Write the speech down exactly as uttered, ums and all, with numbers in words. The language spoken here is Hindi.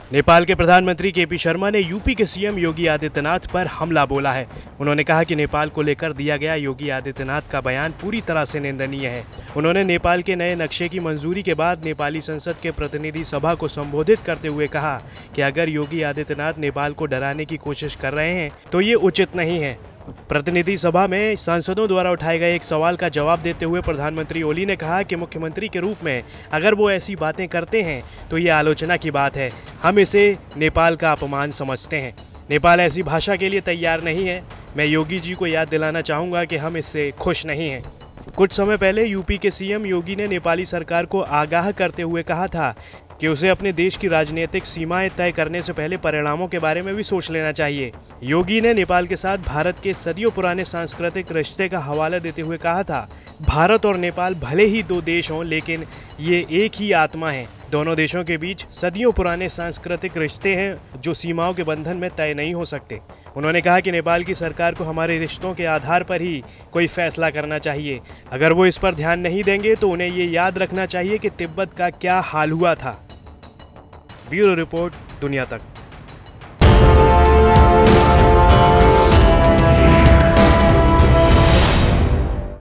नेपाल के प्रधानमंत्री के पी शर्मा ने यूपी के सीएम योगी आदित्यनाथ पर हमला बोला है। उन्होंने कहा कि नेपाल को लेकर दिया गया योगी आदित्यनाथ का बयान पूरी तरह से निंदनीय है। उन्होंने नेपाल के नए नक्शे की मंजूरी के बाद नेपाली संसद के प्रतिनिधि सभा को संबोधित करते हुए कहा कि अगर योगी आदित्यनाथ नेपाल को डराने की कोशिश कर रहे हैं तो ये उचित नहीं है। प्रतिनिधि सभा में सांसदों द्वारा उठाए गए एक सवाल का जवाब देते हुए प्रधानमंत्री ओली ने कहा कि मुख्यमंत्री के रूप में अगर वो ऐसी बातें करते हैं तो ये आलोचना की बात है। हम इसे नेपाल का अपमान समझते हैं। नेपाल ऐसी भाषा के लिए तैयार नहीं है। मैं योगी जी को याद दिलाना चाहूँगा कि हम इससे खुश नहीं हैं। कुछ समय पहले यूपी के सीएम योगी ने नेपाली सरकार को आगाह करते हुए कहा था कि उसे अपने देश की राजनीतिक सीमाएं तय करने से पहले परिणामों के बारे में भी सोच लेना चाहिए। योगी ने नेपाल के साथ भारत के सदियों पुराने सांस्कृतिक रिश्ते का हवाला देते हुए कहा था, भारत और नेपाल भले ही दो देश हों लेकिन ये एक ही आत्मा है। दोनों देशों के बीच सदियों पुराने सांस्कृतिक रिश्ते हैं जो सीमाओं के बंधन में तय नहीं हो सकते। उन्होंने कहा कि नेपाल की सरकार को हमारे रिश्तों के आधार पर ही कोई फैसला करना चाहिए। अगर वो इस पर ध्यान नहीं देंगे तो उन्हें ये याद रखना चाहिए कि तिब्बत का क्या हाल हुआ था। ब्यूरो रिपोर्ट, दुनिया तक।